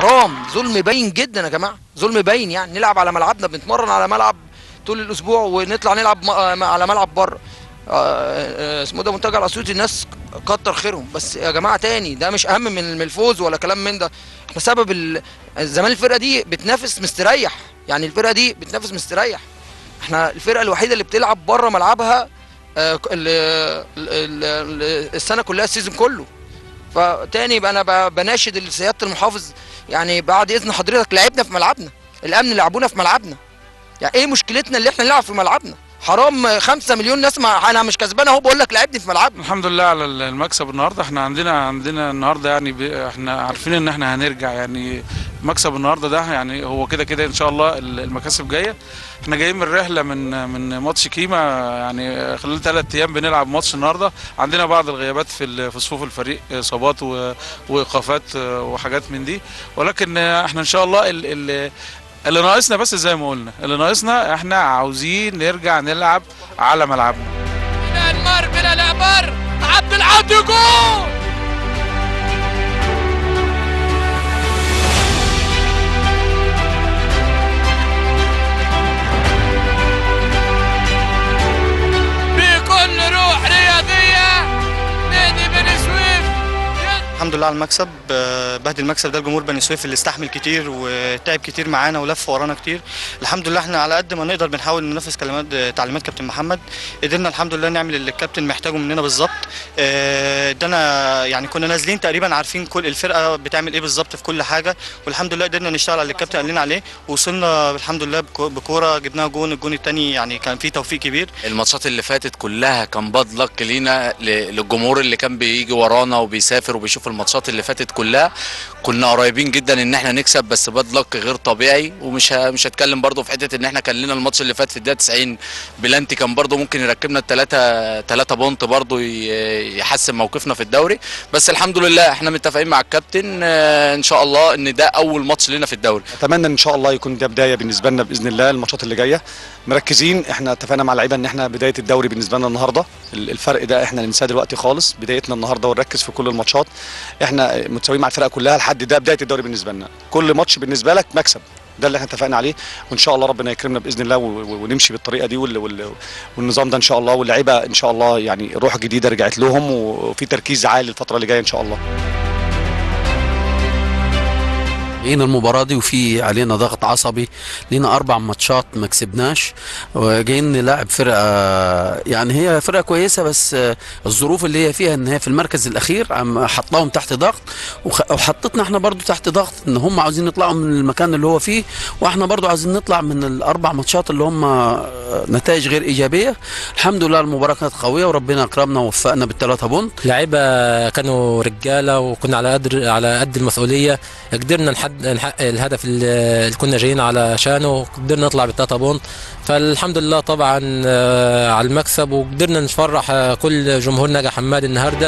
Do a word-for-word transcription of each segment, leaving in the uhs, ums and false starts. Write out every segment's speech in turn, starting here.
حرام، ظلم باين جدا يا جماعه، ظلم باين. يعني نلعب على ملعبنا، بنتمرن على ملعب طول الاسبوع ونطلع نلعب على ملعب بره اسمه ده منتجع الاسيوطي. الناس كتر خيرهم، بس يا جماعه تاني ده مش اهم من الفوز ولا كلام من ده. احنا سبب زمان الفرقه دي بتنافس مستريح، يعني الفرقه دي بتنافس مستريح. احنا الفرقه الوحيده اللي بتلعب بره ملعبها السنه كلها، السيزون كله. فتاني يبقى انا بناشد سياده المحافظ، يعني بعد اذن حضرتك لعبنا في ملعبنا، الامن لعبونا في ملعبنا. يعني ايه مشكلتنا اللي احنا نلعب في ملعبنا؟ حرام خمسة مليون ناس، ما انا مش كسبان اهو، بقول لك لعبني في ملعبنا. الحمد لله على المكسب النهارده. احنا عندنا عندنا النهارده يعني احنا عارفين ان احنا هنرجع، يعني مكسب النهارده ده يعني هو كده كده ان شاء الله المكاسب جايه. احنا جايين من رحله من من ماتش كيما، يعني خلال ثلاث ايام بنلعب ماتش النهارده. عندنا بعض الغيابات في في صفوف الفريق، اصابات وايقافات وحاجات من دي، ولكن احنا ان شاء الله ال ال اللي ناقصنا بس زي ما قلنا، اللي ناقصنا احنا عاوزين نرجع نلعب على ملعبنا. من المر من العبر عبد العاطي جول. بكل روح رياضيه نادي بني سويف. الحمد لله على المكسب. بعد المكسب ده الجمهور بني سويف اللي استحمل كتير وتعب كتير معانا ولف ورانا كتير. الحمد لله احنا على قد ما نقدر بنحاول ننفذ كلمات تعليمات كابتن محمد. قدرنا الحمد لله نعمل اللي الكابتن محتاجه مننا بالظبط. ادانا يعني كنا نازلين تقريبا عارفين كل الفرقه بتعمل ايه بالظبط في كل حاجه، والحمد لله قدرنا نشتغل على اللي الكابتن قال لنا عليه، ووصلنا الحمد لله بكوره جبناها جون. الجون الثاني يعني كان فيه توفيق كبير. الماتشات اللي فاتت كلها كان باد لك لينا، للجمهور اللي كان بيجي ورانا وبيسافر وبيشوف الماتشات اللي فاتت كلها. كنا قريبين جدا ان احنا نكسب، بس باد لك غير طبيعي. ومش مش هتكلم برده في حته ان احنا كان لنا الماتش اللي فات في الدقيقه تسعين بلانتي، كان برده ممكن يركبنا الثلاثه ثلاثه بونت برده يحسن موقفنا في الدوري. بس الحمد لله احنا متفقين مع الكابتن ان شاء الله ان ده اول ماتش لنا في الدوري. اتمنى ان شاء الله يكون ده بدايه بالنسبه لنا باذن الله. الماتشات اللي جايه مركزين، احنا اتفقنا مع اللعيبه ان احنا بدايه الدوري بالنسبه لنا النهارده. الفرق ده احنا ننساه دلوقتي خالص، بدايتنا النهارده ونركز في كل الماتشات. احنا متساويين مع الفرقه كلها لحد ده بدايه الدوري بالنسبه لنا. كل ماتش بالنسبه لك مكسب، ده اللي احنا اتفقنا عليه، وان شاء الله ربنا يكرمنا باذن الله ونمشي بالطريقه دي والنظام ده ان شاء الله. واللعيبه ان شاء الله يعني روح جديده رجعت لهم، وفي تركيز عالي الفتره اللي جايه ان شاء الله. جايين المباراة دي وفي علينا ضغط عصبي، لينا أربع ماتشات ما كسبناش، وجايين نلاعب فرقة يعني هي فرقة كويسة، بس الظروف اللي هي فيها إن هي في المركز الأخير عم حطاهم تحت ضغط، وحطتنا إحنا برضو تحت ضغط إن هم عاوزين يطلعوا من المكان اللي هو فيه، وإحنا برضو عاوزين نطلع من الأربع ماتشات اللي هم نتائج غير إيجابية. الحمد لله المباراة كانت قوية وربنا أكرمنا ووفقنا بالثلاثة بونت. لعيبة كانوا رجالة وكنا على قد على قد المسؤولية، قدرنا نحد نحقق الهدف اللي كنا جايين علشانه، وقدرنا نطلع بالثلاثة بونت. فالحمد لله طبعا على المكسب، وقدرنا نفرح كل جمهورنا يا حماد النهارده.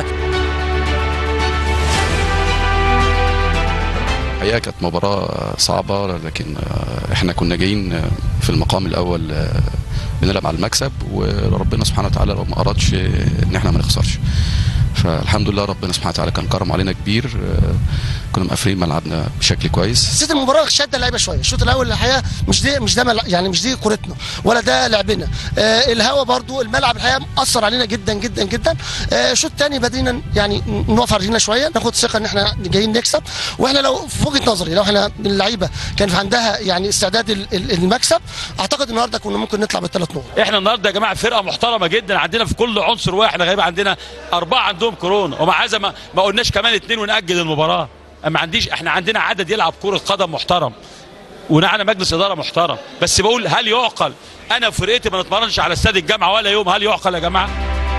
الحقيقة كانت مباراة صعبة، لكن احنا كنا جايين في المقام الأول بنلعب على المكسب، وربنا سبحانه وتعالى لو ما أرادش إن احنا ما نخسرش. فالحمد لله ربنا سبحانه وتعالى كان كرم علينا كبير، كنا مقفلين ملعبنا بشكل كويس. حسيت المباراه شد اللعيبه شويه. الشوط الاول الحقيقه مش دي مش ده يعني مش دي كورتنا ولا ده لعبنا. آه الهوا برضو الملعب الحقيقه اثر علينا جدا جدا جدا. آه الشوط الثاني بدينا يعني نقف علينا شويه، ناخد ثقه ان احنا جايين نكسب. واحنا لو في وجهه نظري لو احنا اللعيبه كان عندها يعني استعداد المكسب، اعتقد النهارده كنا ممكن نطلع بالثلاث نقط. احنا النهارده يا جماعه فرقه محترمه جدا، عندنا في كل عنصر واحد. احنا غايب عندنا اربعه عندهم كورونا، ومع هذا ما, ما قلناش كمان اثنين ونأجل المباراه. ما عنديش، احنا عندنا عدد يلعب كرة قدم محترم، ونعنا مجلس اداره محترم. بس بقول هل يعقل انا وفرقتي ما نتمرنش على استاد الجامعه ولا يوم؟ هل يعقل يا جماعه؟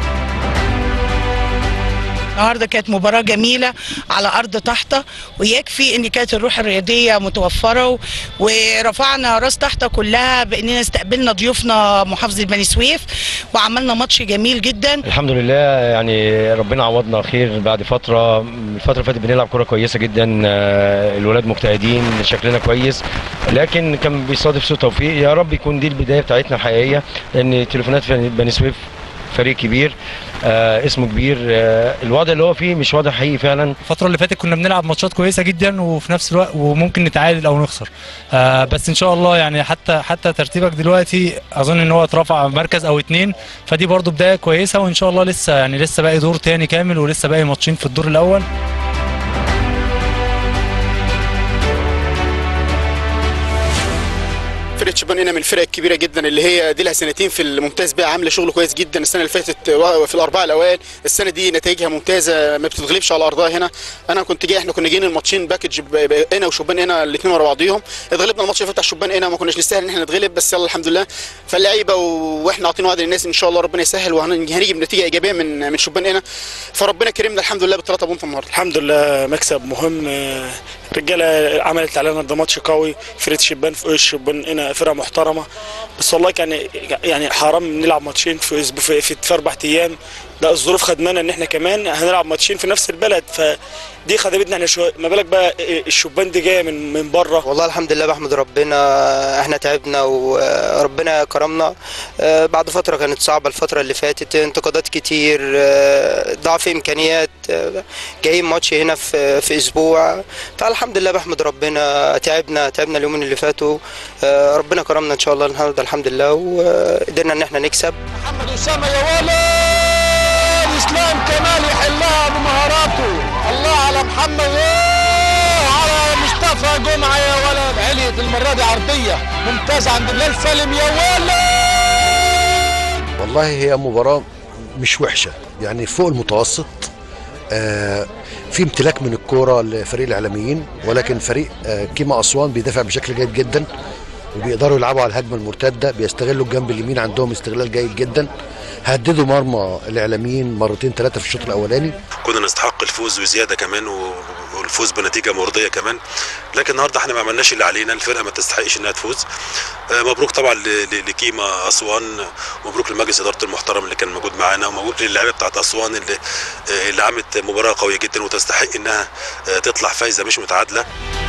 النهارده كانت مباراه جميله على ارض تحته، ويكفي ان كانت الروح الرياضيه متوفره، ورفعنا راس تحته كلها باننا استقبلنا ضيوفنا محافظه بني سويف، وعملنا ماتش جميل جدا. الحمد لله يعني ربنا عوضنا خير بعد فتره. الفتره اللي فاتت بنلعب كره كويسه جدا، الولاد مجتهدين، شكلنا كويس، لكن كان بيصادف سوء توفيق. يا رب يكون دي البدايه بتاعتنا الحقيقيه، لان تليفونات بني سويف فريق كبير، آه اسمه كبير. آه الوضع اللي هو فيه مش وضع حقيقي فعلا. الفترة اللي فاتت كنا بنلعب ماتشات كويسة جدا وفي نفس الوقت وممكن نتعادل او نخسر. آه بس ان شاء الله يعني حتى حتى ترتيبك دلوقتي اظن ان هو اترفع مركز او اتنين، فدي برضو بداية كويسة، وان شاء الله لسه يعني لسه باقي دور تاني كامل ولسه باقي ماتشين في الدور الاول. فرقه شبان هنا من الفرق الكبيره جدا اللي هي دي لها سنتين في الممتاز بقى، عامله شغل كويس جدا. السنه اللي فاتت في الاربعه الاوائل، السنه دي نتائجها ممتازه ما بتتغلبش على ارضها هنا. انا كنت جاي احنا كنا جايين الماتشين باكج هنا وشبان هنا الاثنين ورا بعضيهم، اتغلبنا الماتش اللي فات بتاع شبان هنا ما كناش نستاهل ان احنا نتغلب، بس يلا الحمد لله. فاللعيبه واحنا عاطين وعد للناس ان شاء الله ربنا يسهل وهنيجي بنتيجه ايجابيه من من شبان هنا، فربنا كرمنا الحمد لله بالثلاثه بونت النهارده. الحمد لله مكسب مهم. الرجاله عملت علينا ده ماتش قوي، فرقه شبان في وش شبان هنا فرقه محترمه، بس والله كان يعني حرام نلعب ماتشين في في, في, في اربع ايام. لا الظروف خدمانا ان احنا كمان هنلعب ماتشين في نفس البلد، فدي خدمتنا احنا شويه، ما بالك بقى الشبان دي جايه من من بره. والله الحمد لله بحمد ربنا، احنا تعبنا وربنا كرمنا. بعد فتره كانت صعبه الفتره اللي فاتت، انتقادات كتير، ضعف امكانيات، جايين ماتش هنا في في اسبوع، فالحمد لله بحمد ربنا. تعبنا تعبنا اليومين اللي فاتوا، ربنا كرمنا ان شاء الله النهارده الحمد لله وقدرنا ان احنا نكسب. محمد اسامه يا ولد، اسلام كمال يحلها بمهاراته. الله على محمد وعلى مصطفى جمعه يا ولد، عليت المره دي عرضيه ممتازه عند بلال سالم يا ولد. والله هي مباراه مش وحشه، يعني فوق المتوسط. آه في امتلاك من الكوره لفريق الاعلاميين، ولكن فريق آه كيما اسوان بيدافع بشكل جيد جدا وبيقدروا يلعبوا على الهجمه المرتده، بيستغلوا الجنب اليمين عندهم استغلال جيد جدا. هددوا مرمى الاعلاميين مرتين ثلاثه في الشوط الاولاني. كنا نستحق الفوز وزياده كمان والفوز بنتيجه مرضيه كمان، لكن النهارده احنا ما عملناش اللي علينا، الفرقه ما تستحقش انها تفوز. مبروك طبعا لكيما اسوان، ومبروك لمجلس اداره المحترم اللي كان موجود معانا، ومبروك للاعيبه بتاعت اسوان اللي اللي عملت مباراه قويه جدا وتستحق انها تطلع فايزه مش متعادله.